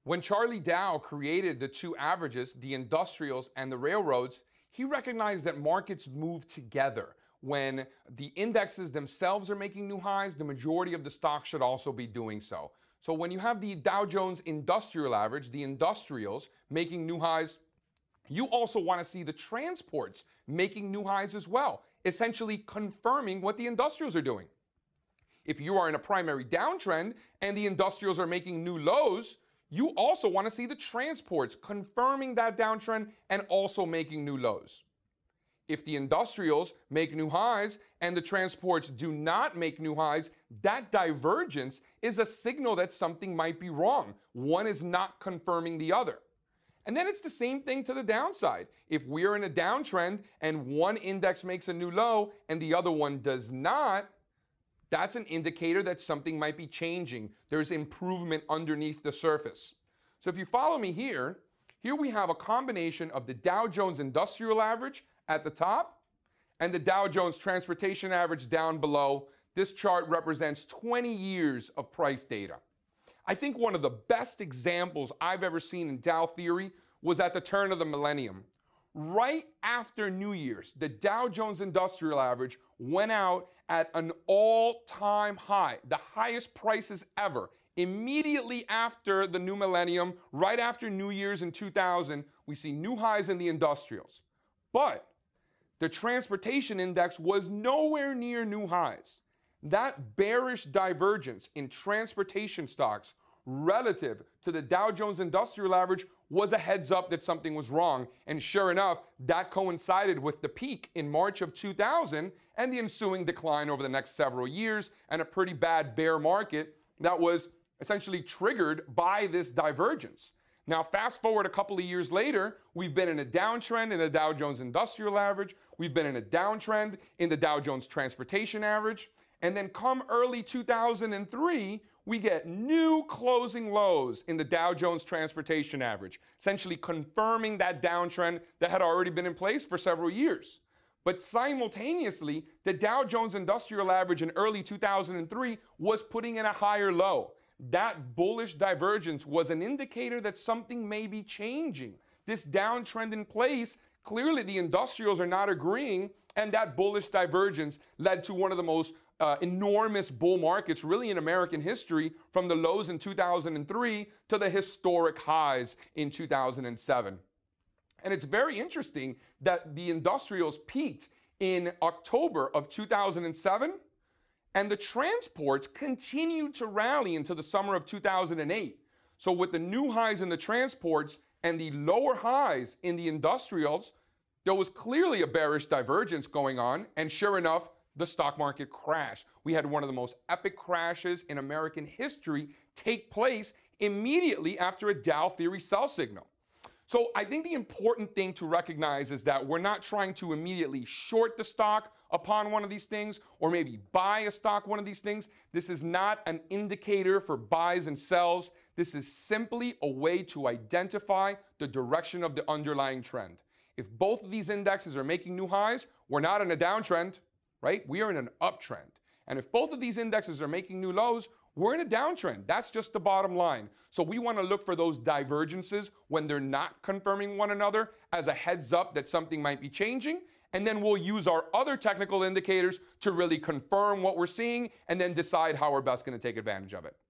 When Charlie Dow created the two averages, the industrials and the railroads, he recognized that markets move together. When the indexes themselves are making new highs, the majority of the stocks should also be doing so. So when you have the Dow Jones Industrial Average, the industrials making new highs, you also want to see the transports making new highs as well, essentially confirming what the industrials are doing. If you are in a primary downtrend and the industrials are making new lows, you also want to see the transports confirming that downtrend and also making new lows. If the industrials make new highs and the transports do not make new highs, that divergence is a signal that something might be wrong. One is not confirming the other. And then it's the same thing to the downside. If we're in a downtrend and one index makes a new low and the other one does not, that's an indicator that something might be changing. There's improvement underneath the surface. So if you follow me here we have a combination of the Dow Jones Industrial Average at the top and the Dow Jones Transportation Average down below. This chart represents 20 years of price data. I think one of the best examples I've ever seen in Dow theory was at the turn of the millennium. Right after New Year's, the Dow Jones Industrial Average went out at an all-time high, the highest prices ever. Immediately after the new millennium, right after New Year's in 2000, we see new highs in the industrials. But the transportation index was nowhere near new highs. That bearish divergence in transportation stocks relative to the Dow Jones Industrial Average was a heads up that something was wrong. And sure enough, that coincided with the peak in March of 2000 and the ensuing decline over the next several years and a pretty bad bear market that was essentially triggered by this divergence. Now, fast forward a couple of years later, we've been in a downtrend in the Dow Jones Industrial Average. We've been in a downtrend in the Dow Jones Transportation Average. And then come early 2003, we get new closing lows in the Dow Jones Transportation Average, essentially confirming that downtrend that had already been in place for several years. But simultaneously, the Dow Jones Industrial Average in early 2003 was putting in a higher low. That bullish divergence was an indicator that something may be changing. This downtrend in place, clearly the industrials are not agreeing, and that bullish divergence led to one of the most enormous bull markets really in American history, from the lows in 2003 to the historic highs in 2007. And it's very interesting that the industrials peaked in October of 2007, and the transports continued to rally into the summer of 2008. So with the new highs in the transports and the lower highs in the industrials, there was clearly a bearish divergence going on, and sure enough, the stock market crashed. We had one of the most epic crashes in American history take place immediately after a Dow theory sell signal. So I think the important thing to recognize is that we're not trying to immediately short the stock upon one of these things or maybe buy a stock one of these things. This is not an indicator for buys and sells. This is simply a way to identify the direction of the underlying trend. If both of these indexes are making new highs, we're not in a downtrend, right? We are in an uptrend. And if both of these indexes are making new lows, we're in a downtrend. That's just the bottom line. So we want to look for those divergences when they're not confirming one another as a heads up that something might be changing. And then we'll use our other technical indicators to really confirm what we're seeing and then decide how we're best going to take advantage of it.